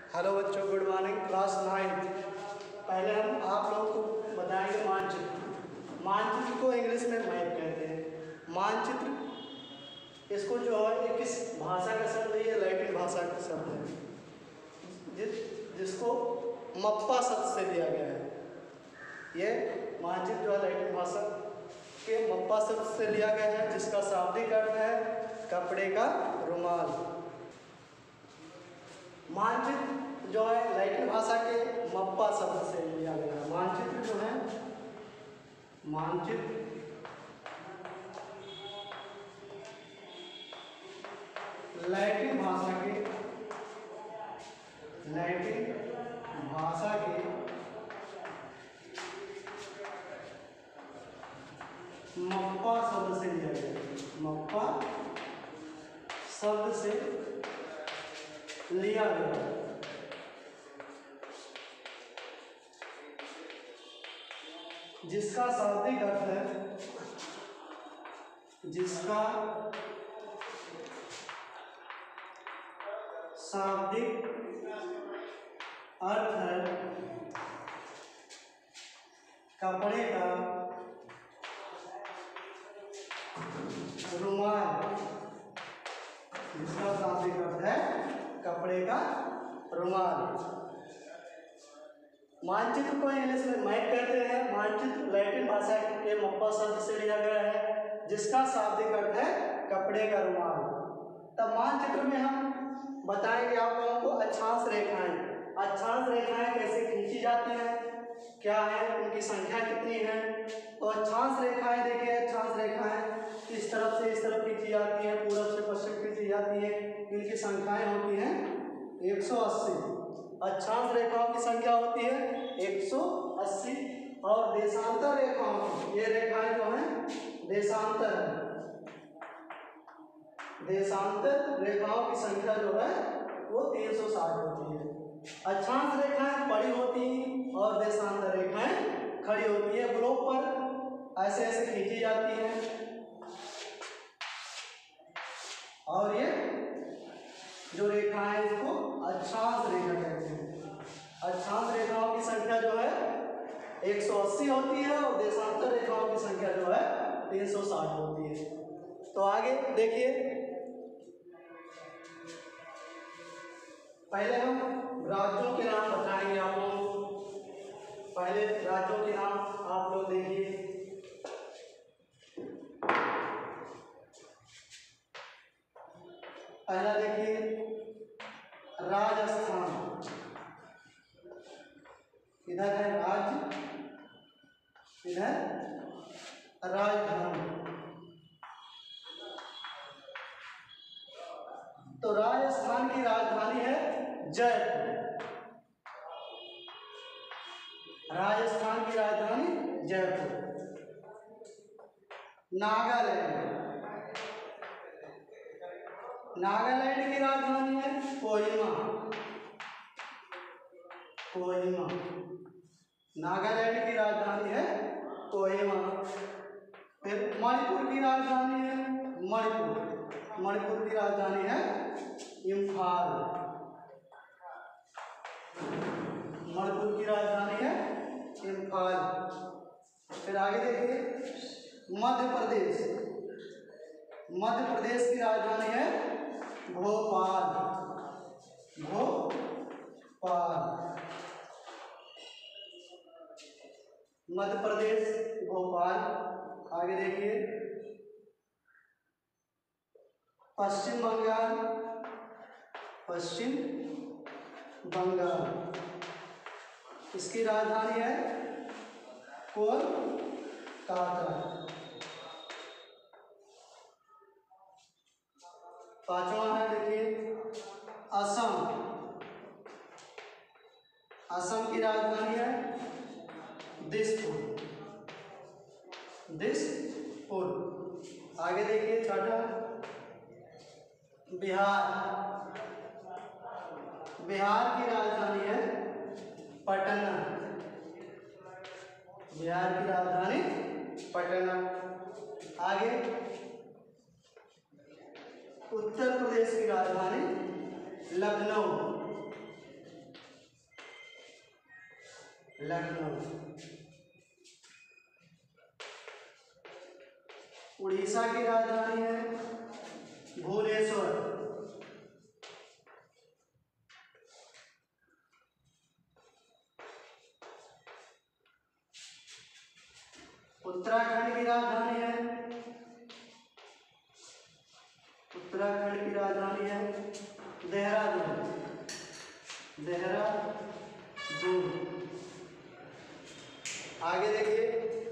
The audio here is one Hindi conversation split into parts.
हेलो बच्चों, गुड मॉर्निंग। क्लास 9। पहले हम आप लोगों को बताएंगे मानचित्र। मानचित्र को इंग्लिश में मैप कहते हैं। मानचित्र इसको जो है ये किस भाषा का शब्द है? ये लैटिन भाषा का शब्द है जिसको मप्पा शब्द से लिया गया है। ये मानचित्र जो है लैटिन भाषा के मप्पा शब्द से लिया गया है, जिसका शाब्दिक अर्थ है कपड़े का रुमाल। मानचित्र जो है लैटिन भाषा के मप्पा शब्द से लिया गया है। मानचित्र जो है मानचित्र लैटिन भाषा के मप्पा शब्द से लिया गया है। मप्पा शब्द से लिया गया है। जिसका शाब्दिक अर्थ है कपड़े का रुमाल। जिसका शाब्दिक अर्थ है कपड़े का रुमाल। मानचित्र को इंग्लिश में मैप कहते हैं। मानचित्र लैटिन भाषा के मप्पा शब्द से लिया गया है, जिसका शाब्दिक अर्थ है कपड़े का रुमाल। तब मानचित्र में हम बताएंगे आप लोगों को अक्षांश रेखाएं। अक्षांश रेखाएं कैसे खींची जाती हैं, क्या है, उनकी संख्या कितनी है। तो अक्षांश रेखाएं देखिए, अक्षांश रेखाएं इस तरफ से इस तरफ खींची जाती है, पूरब से पश्चिम खींची जाती है। इनकी संख्याएं होती हैं 180। अक्षांश रेखाओं की संख्या होती है 180। और देशांतर रेखाओं की, ये रेखाएं जो हैं देशांतर है। देशांतर रेखाओं की संख्या जो है वो 360 होती है। अक्षांश रेखाएं बड़ी होती हैं और देशांतर रेखाएं खड़ी होती है। ग्लोब पर ऐसे ऐसे खींची जाती हैं। और ये जो रेखा है इसको अक्षांश रेखा कहते हैं। अक्षांश रेखाओं की संख्या जो है 180 होती है और देशांतर रेखाओं की संख्या जो है 360 होती है। तो आगे देखिए, पहले हम राज्यों के नाम बताएंगे आप लोगों को। पहले राज्यों के नाम आप लोग देखिए। पहला देखिए राजस्थान। इधर है राज्य, इधर राजधानी। तो राजस्थान की राजधानी है जयपुर। राजस्थान की राजधानी जयपुर। नागालैंड। नागालैंड की राजधानी है कोहिमा। कोहिमा। नागालैंड की राजधानी है कोहिमा। फिर मणिपुर की राजधानी है मणिपुर। मणिपुर की राजधानी है इम्फाल। मणिपुर की राजधानी है इम्फाल। फिर आगे देखिए मध्य प्रदेश। मध्य प्रदेश की राजधानी है भोपाल। भोपाल। मध्य प्रदेश भोपाल। आगे देखिए पश्चिम बंगाल। पश्चिम बंगाल, इसकी राजधानी है कोलकाता। पांचवा है देखिए असम। असम की राजधानी है दिसपुर। दिसपुर। आगे देखिए छठा बिहार। बिहार की राजधानी है पटना। बिहार की राजधानी पटना। आगे उत्तर प्रदेश की राजधानी लखनऊ। लखनऊ। उड़ीसा की राजधानी है भुवनेश्वर। उत्तराखंड की राजधानी है देहरादून। आगे देखिए,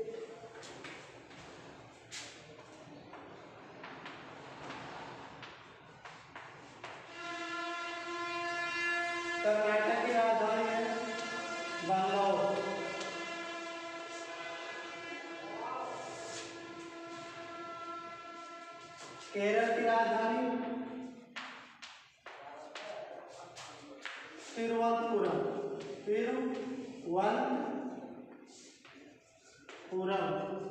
कर्नाटक की राजधानी है बैंगलोर। केरल की राजधानी तिरुवनंतपुरम।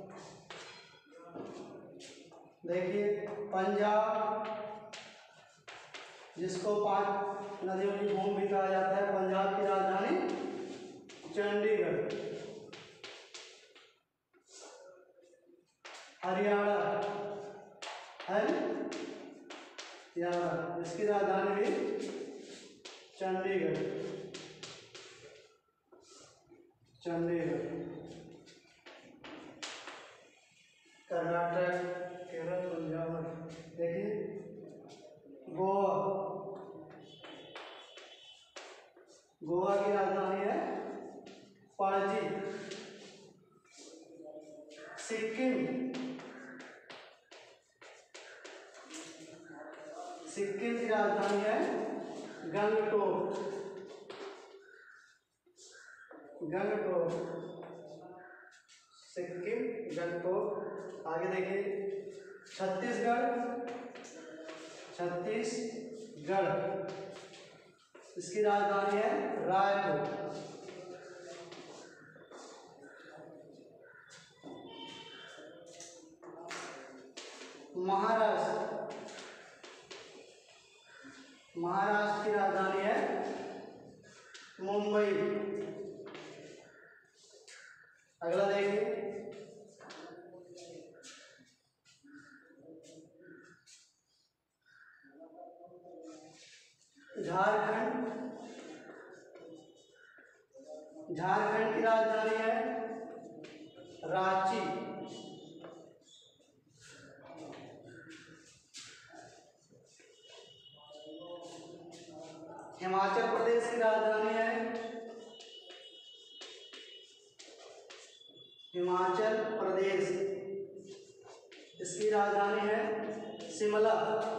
देखिए, पंजाब, जिसको 5 नदियों की भूमि भी कहा जाता है, पंजाब की राजधानी चंडीगढ़। हरियाणा इसकी राजधानी भी चंडीगढ़। कर्नाटक, केरल, पंजाब। देखिए, गोवा की राजधानी है पणजी। सिक्किम की राजधानी है गंगटोक। सिक्किम, गंगटोक। आगे देखिए, छत्तीसगढ़ इसकी राजधानी है रायपुर। महाराष्ट्र की राजधानी है मुंबई। अगला देखिए, झारखंड की राजधानी है रांची। हिमाचल प्रदेश की राजधानी है इसकी राजधानी है शिमला।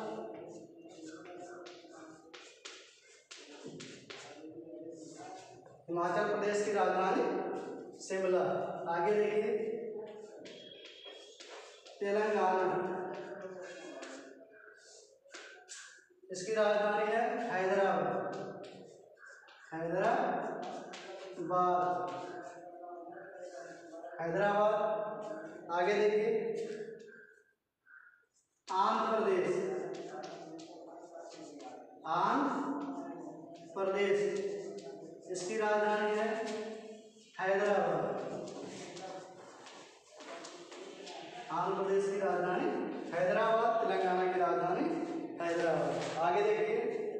हिमाचल प्रदेश की राजधानी शिमला। आगे देखिए, तेलंगाना, इसकी राजधानी है हैदराबाद। आगे देखिए, आंध्र प्रदेश, इसकी राजधानी है हैदराबाद। आंध्र प्रदेश की राजधानी हैदराबाद, तेलंगाना की राजधानी हैदराबाद। आगे देखिए,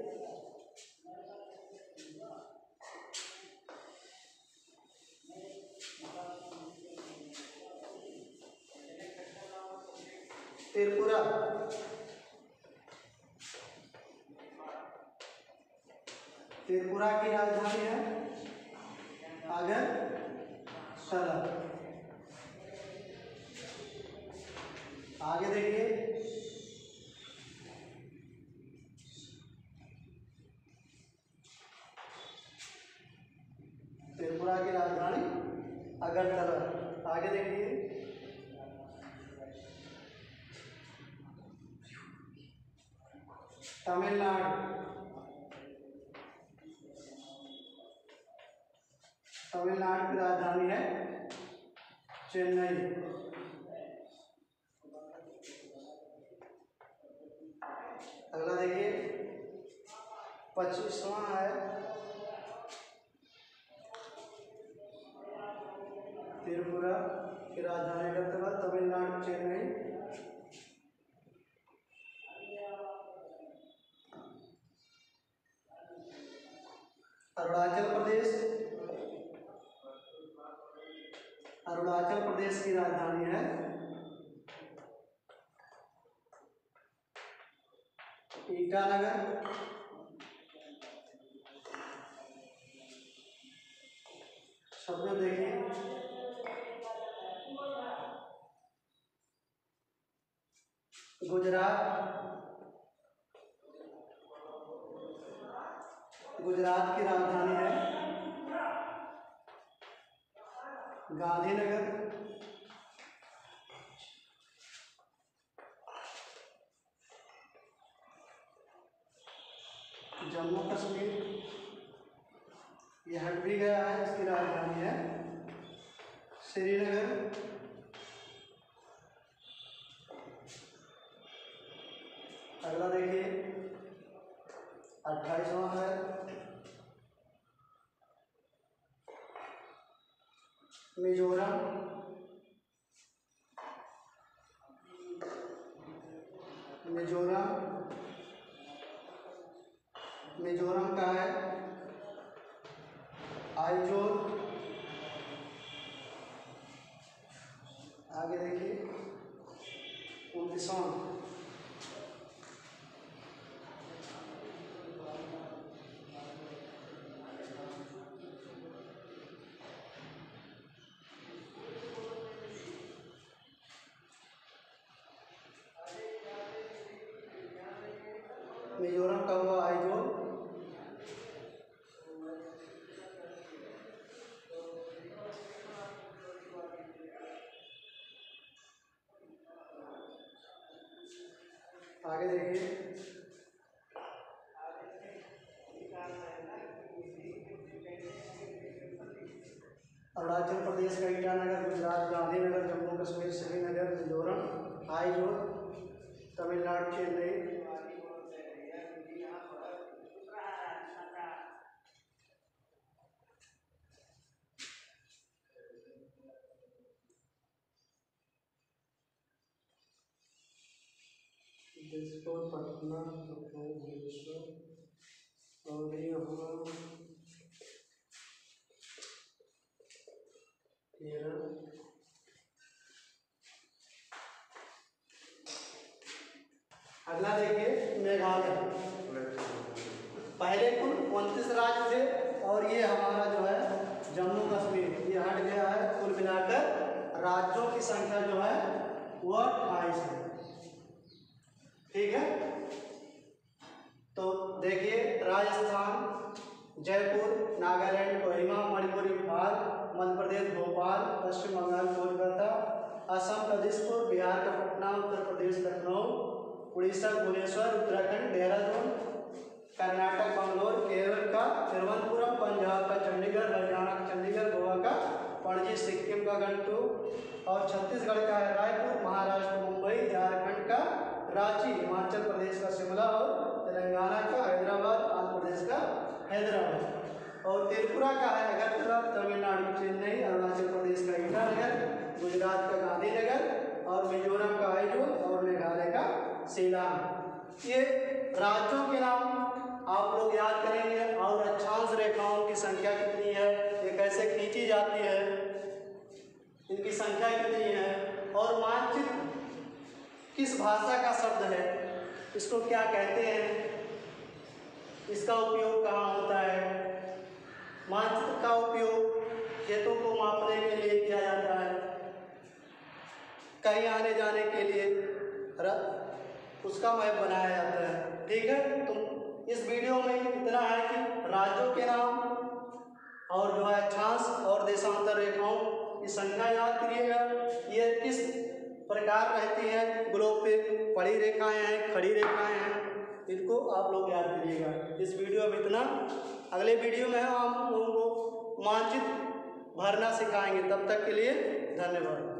त्रिपुरा की राजधानी है अगरतला। आगे देखिए, त्रिपुरा की राजधानी अगरतला। आगे देखिए, तमिलनाडु की राजधानी है चेन्नई। अगला देखिए, 25वां है त्रिपुरा की राजधानी अगरतला, तमिलनाडु चेन्नई, अरुणाचल प्रदेश की राजधानी है ईटानगर। शब्द देखिए, गुजरात की राजधानी है गांधीनगर। जम्मू कश्मीर, ये हट भी गया है, इसकी राजधानी है श्रीनगर। अगला देखिए 28वां है मिजोरम। मिजोरम का है आइजोल। आगे देखिए 29वां मिजोरम का हुआ आइजोल। आगे देखिए अरुणाचल प्रदेश का ईटानगर, गुजरात गांधीनगर, जम्मू कश्मीर श्रीनगर, मिजोरम आइजोल, तमिलनाडु चेन्नई। पटना, भुवनेश्वर और यहाँ केरल। अगला देखिए मेघालय। पहले कुल 29 राज्य थे और ये हमारा जो है जम्मू कश्मीर, ये हट गया है। कुल मिलाकर राज्यों की संख्या जो है वह 28 है। ठीक है, तो देखिए राजस्थान, जयपुर, नागालैंड, कोहिमा, मणिपुर, इम्फाल, मध्य प्रदेश भोपाल, पश्चिम बंगाल कोलकाता, असम का दिसपुर, बिहार का पटना, उत्तर प्रदेश लखनऊ, उड़ीसा भुवनेश्वर, उत्तराखंड देहरादून, कर्नाटक बंगलोर, केरल का तिरुवनंतपुरम, पंजाब का चंडीगढ़, हरियाणा का चंडीगढ़, गोवा का पणजी, सिक्किम का गंटूक और छत्तीसगढ़ का है रायपुर, महाराष्ट्र मुंबई, झारखंड का रांची, हिमाचल प्रदेश का शिमला और तेलंगाना का हैदराबाद, आंध्र प्रदेश का हैदराबाद और त्रिपुरा का है अगरतला, तमिलनाडु चेन्नई, अरुणाचल प्रदेश का ईटानगर, गुजरात का गांधीनगर और मिजोरम का आइजोल और मेघालय का शिलांग। ये राज्यों के नाम आप लोग याद करेंगे। और अक्षांश रेखाओं की संख्या कितनी है, ये कैसे खींची जाती है, इनकी संख्या कितनी है और मानचित्र किस भाषा का शब्द है, इसको क्या कहते हैं, इसका उपयोग कहाँ होता है। मानचित्र का उपयोग खेतों को मापने के लिए किया जाता है, कहीं आने जाने के लिए उसका मैप बनाया जाता है। ठीक है, तो इस वीडियो में इतना है कि राज्यों के नाम और जो है अक्षांश और देशांतर रेखाओं की संख्या याद करिएगा। ये किस प्रकार रहती है, ग्लोब पे पड़ी रेखाएं हैं, खड़ी रेखाएं हैं, इनको आप लोग याद करिएगा। इस वीडियो में इतना, अगले वीडियो में हम लोगों को मानचित्र भरना सिखाएंगे। तब तक के लिए धन्यवाद।